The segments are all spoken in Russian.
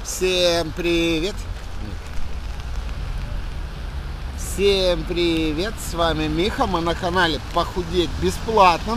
Всем привет! Всем привет! С вами Миха, мы на канале Похудеть бесплатно.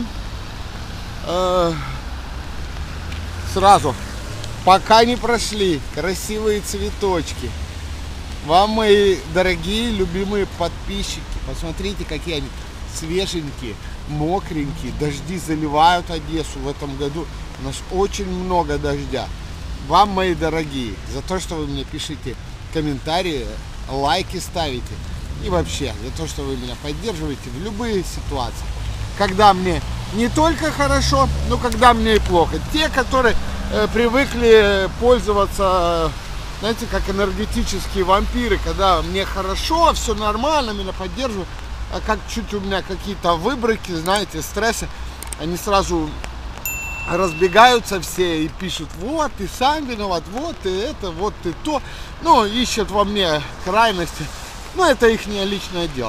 Сразу, пока не прошли красивые цветочки, вам, мои дорогие, любимые подписчики, посмотрите, какие они свеженькие, мокренькие. Дожди заливают Одессу в этом году. У нас очень много дождя. Вам, мои дорогие, за то, что вы мне пишите комментарии, лайки ставите. И вообще, за то, что вы меня поддерживаете в любые ситуации. Когда мне не только хорошо, но когда мне и плохо. Те, которые привыкли пользоваться, знаете, как энергетические вампиры. Когда мне хорошо, все нормально, меня поддерживают. А как чуть у меня какие-то выброки, знаете, стрессы, они сразу разбегаются все и пишут: вот ты сам виноват, вот ты это, вот ты то. Ну, ищут во мне крайности. Но это их личное дело.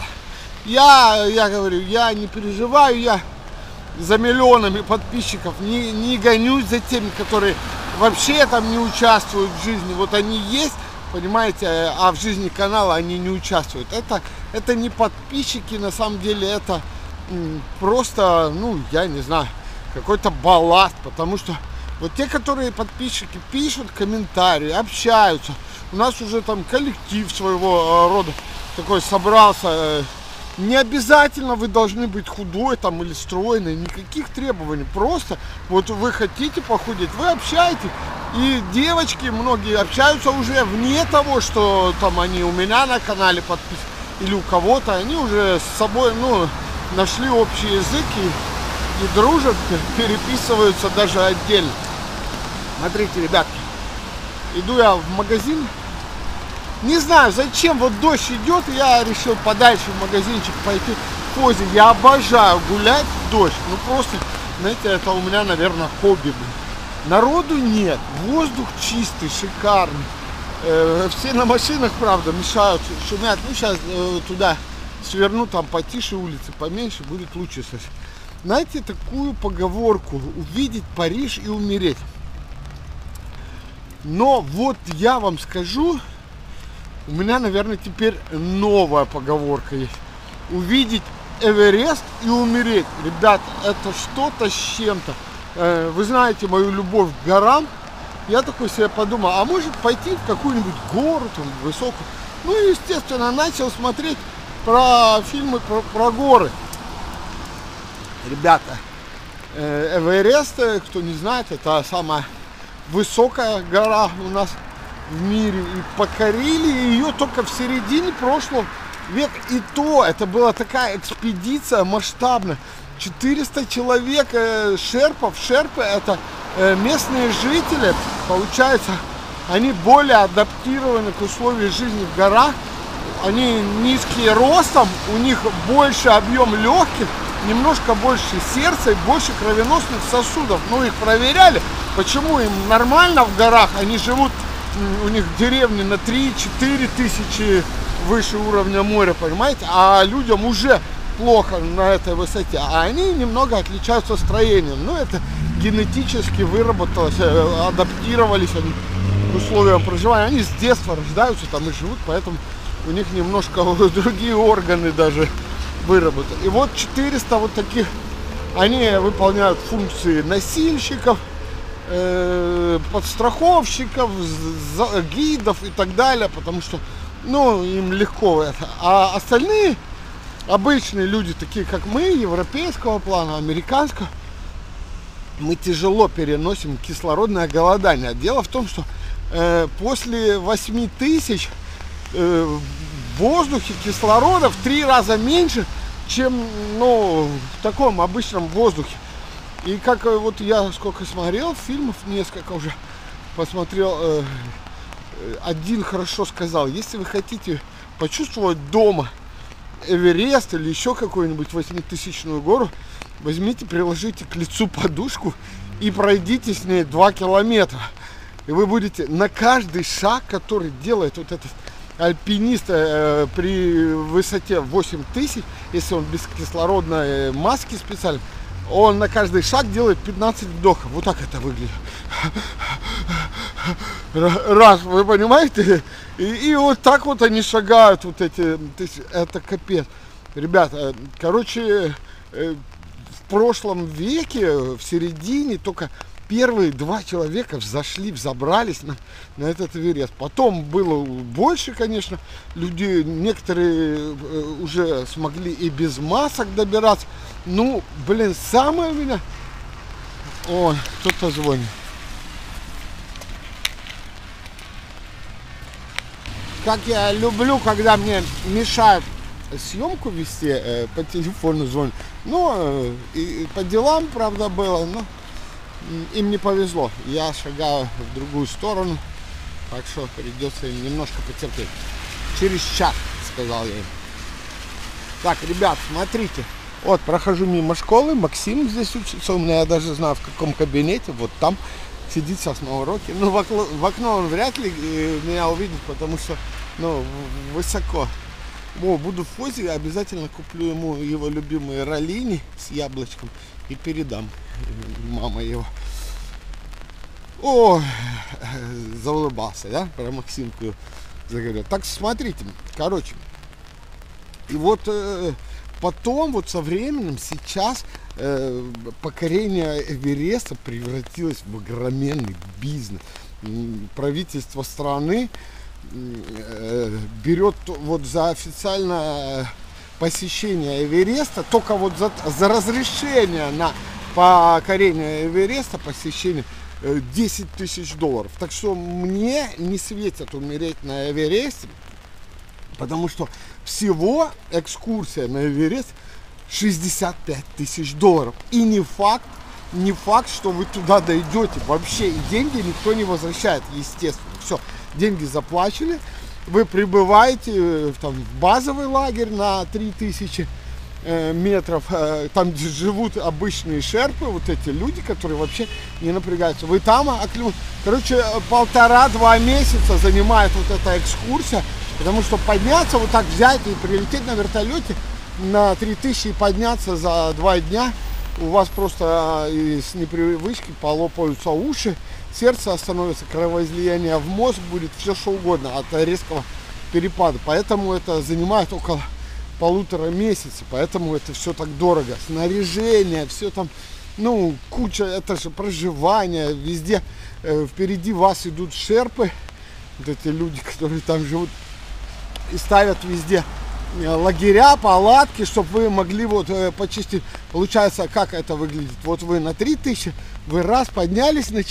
Я говорю, я не переживаю, я за миллионами подписчиков не гонюсь за теми, которые вообще там не участвуют в жизни. Вот они есть, понимаете, а в жизни канала они не участвуют. Это не подписчики, на самом деле, это просто, ну, я не знаю, какой-то балласт, потому что вот те, которые подписчики, пишут комментарии, общаются, у нас уже там коллектив своего рода такой собрался. Не обязательно вы должны быть худой там или стройной, никаких требований, просто вот вы хотите похудеть, вы общаетесь, и девочки многие общаются уже вне того, что там они у меня на канале подписаны или у кого-то, они уже с собой, ну, нашли общий язык и дружат, переписываются даже отдельно. Смотрите, ребятки, иду я в магазин, не знаю зачем, вот дождь идет, и я решил подальше в магазинчик пойти поздно. Я обожаю гулять в дождь, ну просто, знаете, это у меня, наверное, хобби. Народу нет, воздух чистый, шикарный. Все на машинах, правда, мешают, шумят. Ну, сейчас туда сверну, там потише улицы, поменьше, будет лучше совсем. Знаете такую поговорку: увидеть Париж и умереть. Но вот я вам скажу, у меня, наверное, теперь новая поговорка есть: увидеть Эверест и умереть. Ребят, это что-то с чем-то. Вы знаете мою любовь к горам. Я такой себе подумал, а может пойти в какую-нибудь гору там высокую. Ну и, естественно, начал смотреть про фильмы про горы. Ребята, Эверест, кто не знает, это самая высокая гора у нас в мире. И покорили ее только в середине прошлого века. И то, это была такая экспедиция масштабная. 400 человек шерпов. Шерпы — это местные жители. Получается, они более адаптированы к условиям жизни в горах. Они низкие ростом, у них больше объем легких, немножко больше сердца и больше кровеносных сосудов. Ну, их проверяли, почему им нормально в горах, они живут, у них деревни на 3-4 тысячи выше уровня моря, понимаете, а людям уже плохо на этой высоте, а они немного отличаются строением. Ну, это генетически выработалось, адаптировались они к условиям проживания, они с детства рождаются там и живут, поэтому у них немножко другие органы даже выработаны. И вот 400 вот таких, они выполняют функции носильщиков, подстраховщиков, гидов и так далее, потому что, ну, им легко это. А остальные обычные люди, такие как мы, европейского плана, американского, мы тяжело переносим кислородное голодание. Дело в том, что после 8000 в воздухе кислорода в 3 раза меньше, чем, ну, в таком обычном воздухе. И как вот я сколько смотрел фильмов, несколько уже посмотрел, один хорошо сказал: если вы хотите почувствовать дома Эверест или еще какую-нибудь 8000-ную гору, возьмите, приложите к лицу подушку и пройдите с ней 2 километра. И вы будете на каждый шаг, который делает вот этот альпинист при высоте 8000, если он без кислородной маски специально, он на каждый шаг делает 15 вдохов. Вот так это выглядит. раз, вы понимаете? И вот так вот они шагают, вот эти, это капец. Ребята, короче, в прошлом веке, в середине, только первые 2 человека взобрались на этот Эверест. Потом было больше, конечно, людей. Некоторые уже смогли и без масок добираться. Ну, блин, самое меня... О, кто-то звонит. Как я люблю, когда мне мешают съемку вести, по телефону звонят. Ну, и по делам, правда, было, но им не повезло. Я шагаю в другую сторону, так что придется им немножко потерпеть. Через час, сказал я им. Так, ребят, смотрите. Вот, прохожу мимо школы, Максим здесь учится, у меня, я даже знаю, в каком кабинете, вот там сидит сейчас на уроке. Ну, в окно он вряд ли меня увидит, потому что, ну, высоко. О, буду в Фозе, обязательно куплю ему его любимые роллини с яблочком и передам. Мама его. О, заулыбался, да, про Максимку заговорил. Так, смотрите, короче, и вот потом, вот со временем, сейчас покорение Эвереста превратилось в огроменный бизнес. Правительство страны берет вот за официальное посещение Эвереста, только вот за разрешение на покорение Эвереста, посещение, $10 000. Так что мне не светит умереть на Эвересте, потому что всего экскурсия на Эверест $65 000. И не факт, что вы туда дойдете. Вообще, и деньги никто не возвращает, естественно. Все, деньги заплачены. Вы прибываете там, в базовый лагерь на 3000 метров. Там живут обычные шерпы, вот эти люди, которые вообще не напрягаются. Вы там, короче, 1,5-2 месяца занимает вот эта экскурсия. Потому что подняться, вот так взять и прилететь на вертолете на 3000 и подняться за 2 дня, у вас просто с непривычки полопаются уши, сердце остановится, кровоизлияние в мозг будет, все что угодно от резкого перепада. Поэтому это занимает около 1,5 месяца, поэтому это все так дорого. Снаряжение, все там, ну, куча, это же проживание, везде впереди вас идут шерпы, вот эти люди, которые там живут, и ставят везде лагеря, палатки, чтобы вы могли вот почистить. Получается, как это выглядит? Вот вы на 3000, вы раз поднялись на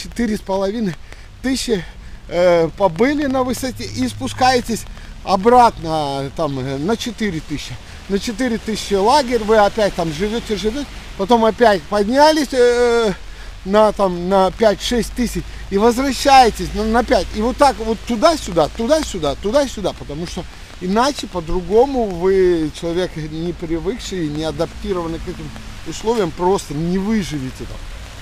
4500, побыли на высоте и спускаетесь обратно там на 4000. На 4000 лагерь, вы опять там живете, потом опять поднялись на 5-6 тысяч и возвращаетесь на 5. И вот так вот туда-сюда, потому что иначе по-другому вы, человек не привыкший, не адаптированный к этим условиям, просто не выживете там.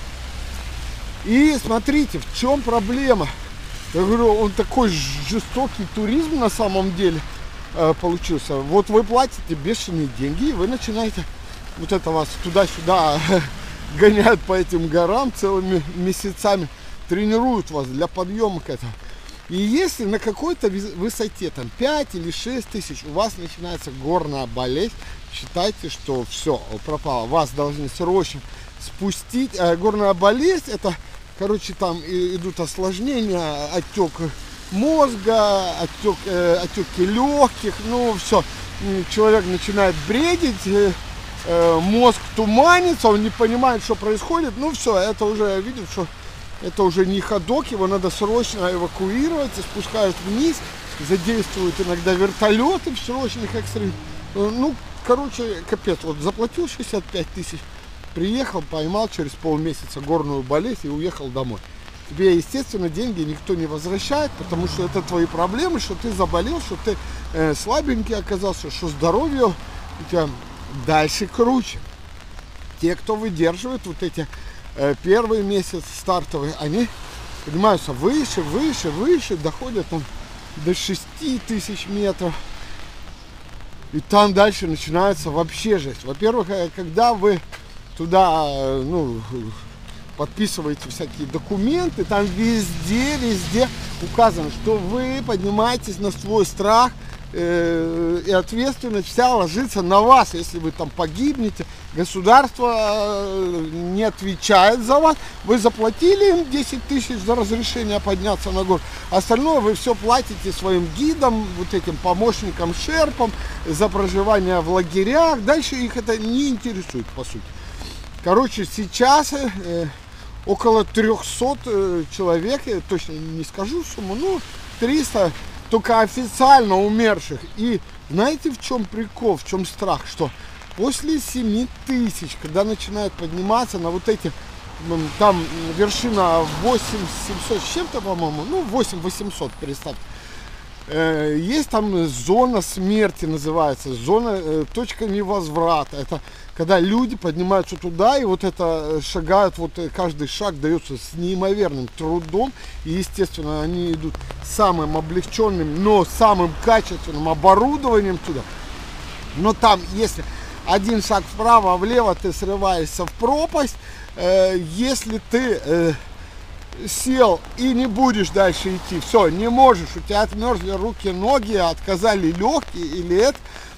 И смотрите, в чем проблема. Я говорю, он такой жестокий туризм на самом деле получился. Вот вы платите бешеные деньги, и вы начинаете, вот это вас туда-сюда гоняют по этим горам целыми месяцами, тренируют вас для подъема к этому. И если на какой-то высоте, там 5 или 6 тысяч, у вас начинается горная болезнь, считайте, что все, пропало. Вас должны срочно спустить. Горная болезнь, это, короче, там идут осложнения, отек мозга, отеки легких, ну все. Человек начинает бредить, мозг туманится, он не понимает, что происходит. Ну все, это уже видит, что это уже не ходок, его надо срочно эвакуировать, и спускают вниз, задействуют иногда вертолеты в срочных экстренных. Ну, короче, капец, вот заплатил 65 тысяч, приехал, поймал через полмесяца горную болезнь и уехал домой. Тебе, естественно, деньги никто не возвращает, потому что это твои проблемы, что ты заболел, что ты слабенький оказался, что здоровье у тебя дальше круче. Те, кто выдерживает вот эти первый месяц стартовый, они поднимаются выше, доходят там до 6000 метров. И там дальше начинается вообще жесть. Во-первых, когда вы туда, ну, подписываете всякие документы, там везде указано, что вы поднимаетесь на свой страх, и ответственность вся ложится на вас. Если вы там погибнете, государство не отвечает за вас. Вы заплатили им 10 тысяч за разрешение подняться на гору. Остальное вы все платите своим гидам, вот этим помощникам, шерпам, за проживание в лагерях. Дальше их это не интересует, по сути. Короче, сейчас около 300 человек, я точно не скажу сумму, ну 300 только официально умерших. И знаете, в чем прикол, в чем страх? Что после 7 тысяч, когда начинают подниматься на вот эти, там вершина 8700 с чем-то, по-моему, ну 8800, представьте. Есть там зона смерти, называется, зона, точка невозврата. Это когда люди поднимаются туда и вот это шагают, вот каждый шаг дается с неимоверным трудом. И, естественно, они идут самым облегченным, но самым качественным оборудованием туда. Но там, если один шаг вправо, влево, ты срываешься в пропасть. Если ты сел и не будешь дальше идти, все, не можешь, у тебя отмерзли руки, ноги, отказали легкие или это,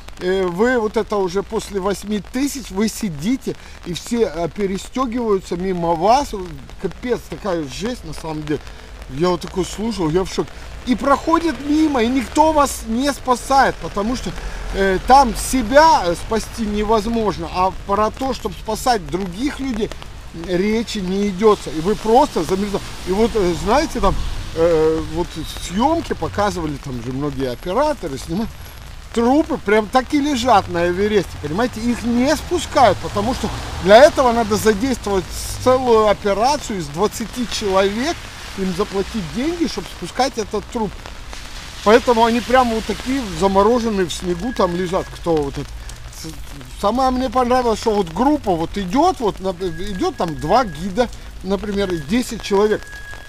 вы вот это уже после 8 тысяч, вы сидите и все перестегиваются мимо вас, капец, такая жесть на самом деле. Я вот такой слушал, я в шоке. И проходят мимо, и никто вас не спасает, потому что там себя спасти невозможно, а про то, чтобы спасать других людей, речи не идется, и вы просто замерзаете. И вот, знаете, там вот съемки показывали, там же многие операторы снимают, трупы прям так и лежат на Эвересте, понимаете, их не спускают, потому что для этого надо задействовать целую операцию из 20 человек, им заплатить деньги, чтобы спускать этот труп. Поэтому они прямо вот такие замороженные в снегу там лежат, кто вот это. Самое мне понравилось, что вот группа вот идет там 2 гида, например, 10 человек.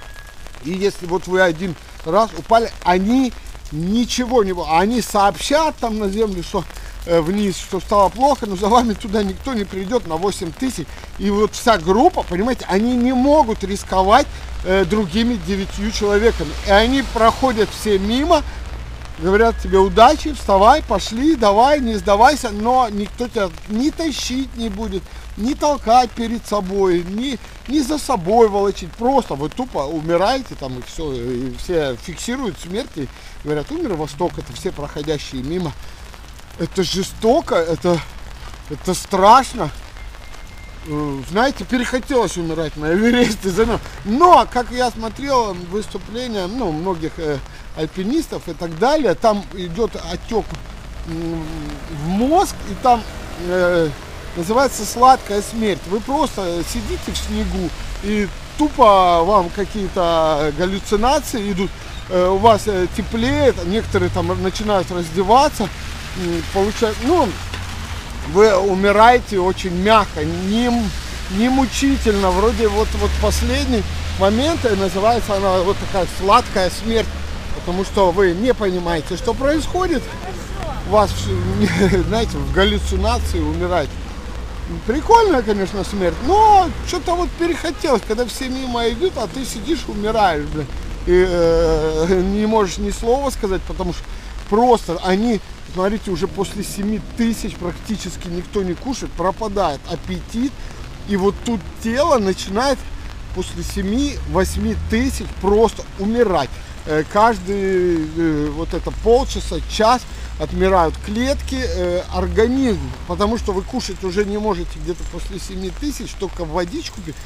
И если вот вы один раз упали, они ничего не... Они сообщат там на землю, что вниз, что стало плохо, но за вами туда никто не придет на 8 тысяч. И вот вся группа, понимаете, они не могут рисковать другими 9 человеками. И они проходят все мимо, говорят тебе удачи, вставай, пошли, давай, не сдавайся, но никто тебя ни тащить не будет, ни толкать перед собой, ни за собой волочить. Просто вы тупо умираете там, и все фиксируют смерть, и говорят, умер Восток, это все проходящие мимо. Это жестоко, это страшно. Знаете, перехотелось умирать на Эвересте. Но, как я смотрел выступления многих альпинистов и так далее, там идет отек в мозг, и там называется сладкая смерть. Вы просто сидите в снегу, и тупо вам какие-то галлюцинации идут, у вас теплеет, некоторые там начинают раздеваться, получается, вы умираете очень мягко, не мучительно, вроде вот последний момент, называется она вот такая сладкая смерть. Потому что вы не понимаете, что происходит. Вас, знаете, в галлюцинации умирать. Прикольная, конечно, смерть. Но что-то вот перехотелось, когда все мимо идут, а ты сидишь, умираешь, блин. И не можешь ни слова сказать, потому что просто они, смотрите, уже после 7 тысяч практически никто не кушает, пропадает аппетит. И вот тут тело начинает после 7-8 тысяч просто умирать. Каждый вот это полчаса, час отмирают клетки, организм, потому что вы кушать уже не можете где-то после 7 тысяч, только водичку пить.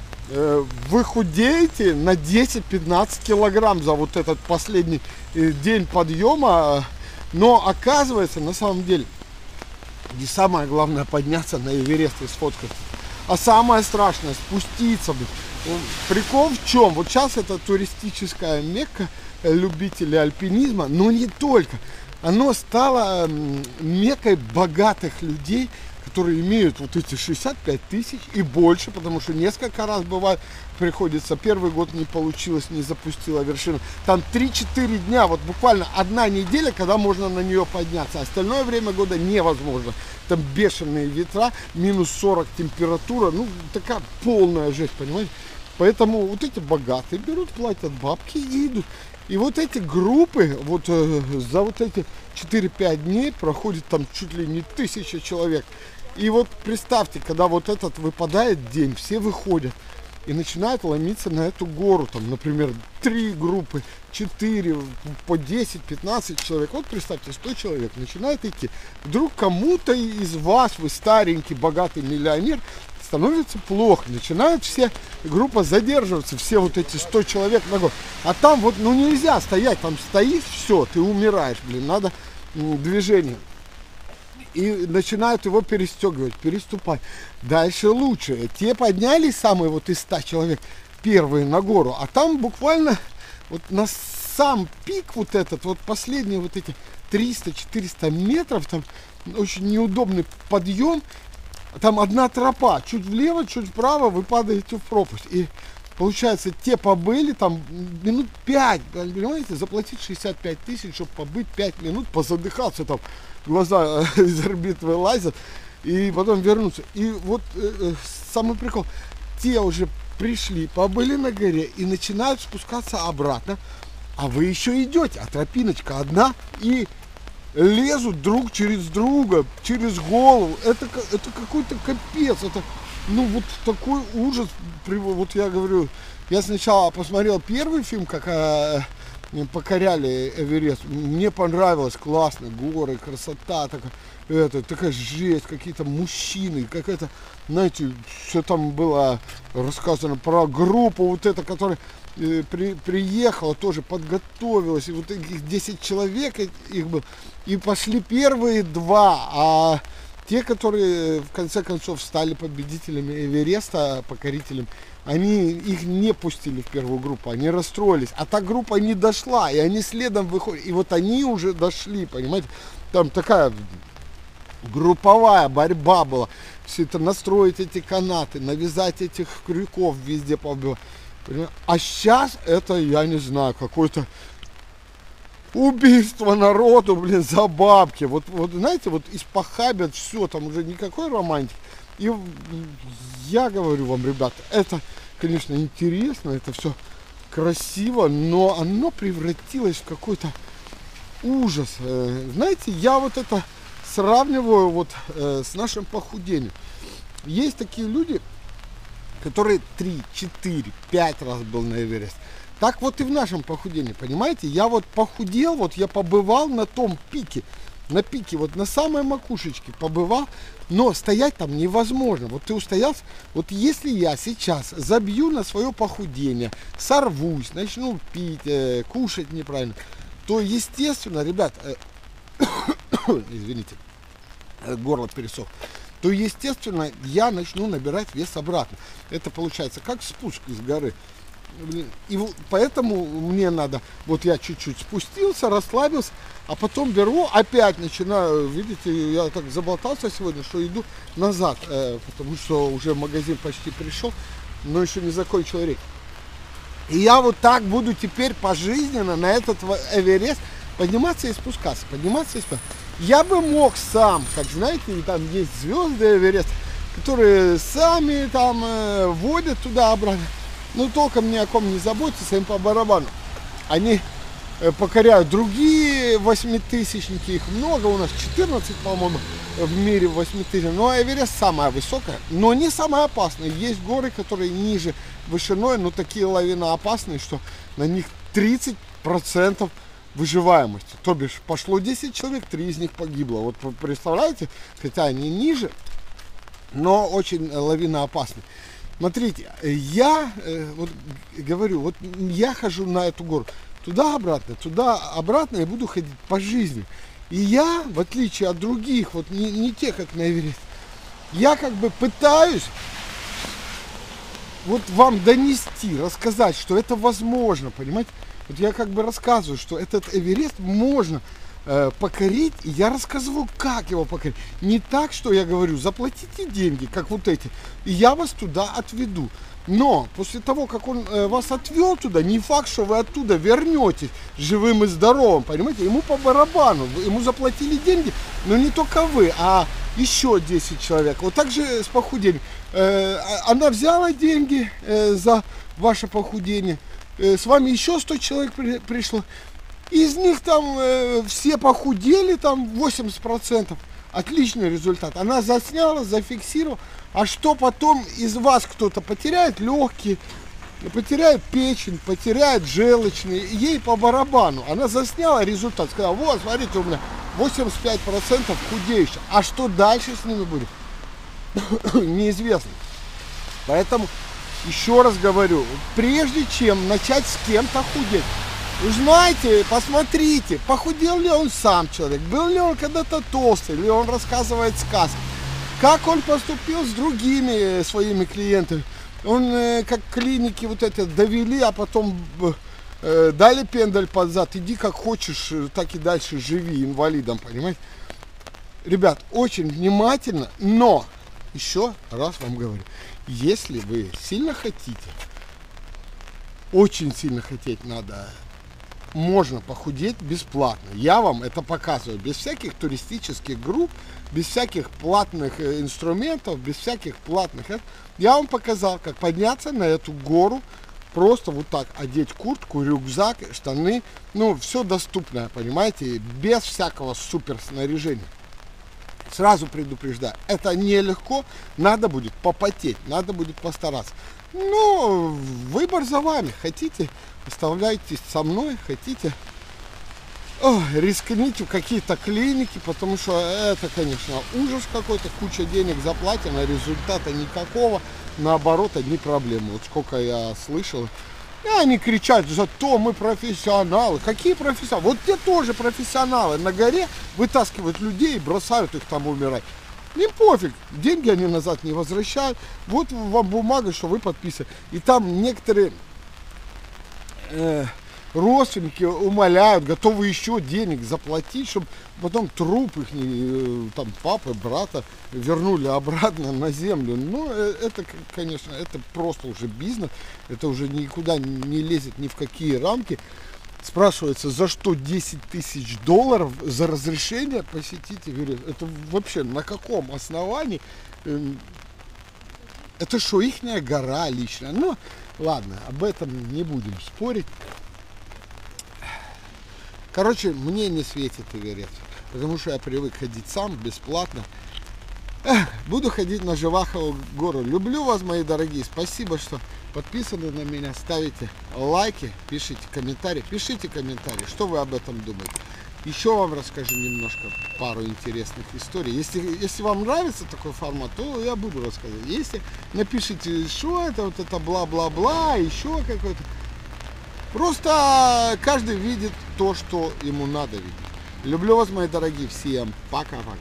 Вы худеете на 10-15 килограмм за вот этот последний день подъема, но оказывается, на самом деле, не самое главное подняться на Эверест и сфоткаться, а самое страшное спуститься. Прикол в чем? Вот сейчас это туристическая мекка любителей альпинизма, но не только. Оно стало меккой богатых людей, которые имеют вот эти 65 тысяч и больше, потому что несколько раз бывает, приходится, первый год не получилось, не запустила вершину. Там 3-4 дня, вот буквально одна неделя, когда можно на нее подняться. Остальное время года невозможно. Там бешеные ветра, минус 40 температура, ну такая полная жесть, понимаете? Поэтому вот эти богатые берут, платят бабки и идут. И вот эти группы, вот за вот эти 4-5 дней проходит там чуть ли не 1000 человек. И вот представьте, когда вот этот выпадает день, все выходят и начинают ломиться на эту гору. Там, например, 3 группы, 4, по 10-15 человек. Вот представьте, 100 человек начинает идти. Вдруг кому-то из вас, вы старенький, богатый миллионер, становится плохо, начинают все, группа задерживаться, все вот эти 100 человек на год. А там вот, ну нельзя стоять, там стоишь, все, ты умираешь, блин, надо движение. И начинают его перестегивать, переступать. Дальше лучше. Те поднялись, самые вот из 100 человек, первые на гору, а там буквально вот на сам пик вот этот, вот последние вот эти 300-400 метров, там очень неудобный подъем. Там одна тропа, чуть влево, чуть вправо, вы падаете в пропасть. И получается, те побыли там минут 5, понимаете, заплатить 65 тысяч, чтобы побыть 5 минут, позадыхаться, там глаза из орбит вылазят, и потом вернуться. И вот самый прикол, те уже пришли, побыли на горе и начинают спускаться обратно, а вы еще идете, а тропиночка одна, и лезут друг через друга, через голову. Это какой-то капец. Это, ну, вот такой ужас. Вот я говорю, я сначала посмотрел первый фильм, как покоряли Эверест. Мне понравилось, классно, горы, красота, такая жесть, какие-то мужчины, какая-то, знаете, все там было рассказано про группу вот это, которая приехала, тоже подготовилась, и вот их 10 человек их было, и пошли первые 2, а те, которые в конце концов стали победителями Эвереста, покорителем, они их не пустили в первую группу, они расстроились, а та группа не дошла, и они следом выходят, и вот они уже дошли, понимаете, там такая групповая борьба была, все это настроить эти канаты, навязать этих крюков везде побивать. А сейчас это, я не знаю, какое-то убийство народу, блин, за бабки. Вот знаете, вот испохабят все, там уже никакой романтики. И я говорю вам, ребята, это, конечно, интересно, это все красиво, но оно превратилось в какой-то ужас. Знаете, я вот это сравниваю вот с нашим похудением. Есть такие люди, который 3, 4, 5 раз был на Эверест. Так вот и в нашем похудении, понимаете? Я вот похудел, вот я побывал на том пике, на пике, вот на самой макушечке побывал, но стоять там невозможно. Вот ты устоялся, вот если я сейчас забью на свое похудение, сорвусь, начну пить, кушать неправильно, то естественно, ребят, извините, горло пересох, то, естественно, я начну набирать вес обратно. Это получается как спуск из горы. И поэтому мне надо, вот я чуть-чуть спустился, расслабился, а потом беру, опять начинаю, видите, я так заболтался сегодня, что иду назад, потому что уже магазин почти пришел, но еще не закончил рейс. И я вот так буду теперь пожизненно на этот Эверест подниматься и спускаться, подниматься и спускаться. Я бы мог сам, как знаете, там есть звезды Эверест, которые сами там водят туда-обратно. Ну, толком ни о ком не заботятся, им по барабану. Они покоряют другие 8000-ники, их много, у нас 14, по-моему, в мире 8000. Но Эверест самая высокая, но не самая опасная. Есть горы, которые ниже вышиной, но такие лавиноопасные, что на них 30% выживаемости. То бишь, пошло 10 человек, 3 из них погибло. Вот представляете, хотя они ниже, но очень лавиноопасны. Смотрите, я вот говорю, вот я хожу на эту гору туда-обратно, и буду ходить по жизни. И я, в отличие от других, вот не тех, как на Эверест, я как бы пытаюсь вот вам донести, рассказать, что это возможно, понимаете? Вот я как бы рассказываю, что этот Эверест можно покорить, и я рассказываю, как его покорить. Не так, что я говорю, заплатите деньги, как вот эти, и я вас туда отведу. Но после того, как он вас отвел туда, не факт, что вы оттуда вернетесь живым и здоровым, понимаете? Ему по барабану, ему заплатили деньги, но не только вы, а еще 10 человек. Вот так же с похудением. Она взяла деньги за ваше похудение, с вами еще 100 человек пришло. Из них там все похудели, там 80%. Отличный результат. Она засняла, зафиксировала. А что потом из вас кто-то потеряет легкие, потеряет печень, потеряет желчные, ей по барабану. Она засняла результат, сказала, вот, смотрите, у меня 85% худеющих. А что дальше с ними будет? Неизвестно. Поэтому, еще раз говорю, прежде чем начать с кем-то худеть, узнайте, посмотрите, похудел ли он сам человек, был ли он когда-то толстый, или он рассказывает сказки, как он поступил с другими своими клиентами. Он как клиники вот это довели, а потом дали пендаль под зад, иди как хочешь, так и дальше живи инвалидом, понимаете? Ребят, очень внимательно, но еще раз вам говорю, если вы сильно хотите, очень сильно хотеть надо, можно похудеть бесплатно. Я вам это показываю без всяких туристических групп, без всяких платных инструментов, без всяких платных. Я вам показал, как подняться на эту гору, просто вот так одеть куртку, рюкзак, штаны, ну все доступное, понимаете, без всякого супер снаряжения. Сразу предупреждаю, это нелегко, надо будет попотеть, надо будет постараться. Ну, выбор за вами. Хотите, оставляйтесь со мной, хотите, рискните в какие-то клиники, потому что это, конечно, ужас какой-то, куча денег заплатим, а результата никакого, наоборот, одни проблемы. Вот сколько я слышал, и они кричат, зато мы профессионалы. Какие профессионалы? Вот те тоже профессионалы. На горе вытаскивают людей и бросают их там умирать. Им пофиг, деньги они назад не возвращают. Вот вам бумага, что вы подписаны. И там некоторые родственники умоляют, готовы еще денег заплатить, чтобы потом труп их, там, папы, брата вернули обратно на землю. Но это, конечно, это просто уже бизнес, это уже никуда не лезет ни в какие рамки. Спрашивается, за что 10 тысяч долларов за разрешение посетить? Я говорю, это вообще на каком основании? Это что, ихняя гора личная? Ну, ладно, об этом не будем спорить. Короче, мне не светит Эверест, потому что я привык ходить сам, бесплатно. Буду ходить на Живахову гору. Люблю вас, мои дорогие. Спасибо, что подписаны на меня. Ставите лайки, пишите комментарии. Пишите комментарии, что вы об этом думаете. Еще вам расскажу немножко пару интересных историй. Если вам нравится такой формат, то я буду рассказывать. Если напишите, что это, вот это бла-бла-бла, еще какой-то. Просто каждый видит то, что ему надо видеть. Люблю вас, мои дорогие. Всем пока-пока.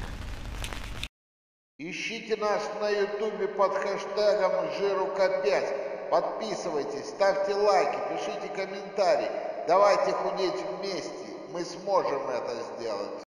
Ищите нас на ютубе под хэштегом #Жирука5. Подписывайтесь, ставьте лайки, пишите комментарии. Давайте худеть вместе. Мы сможем это сделать.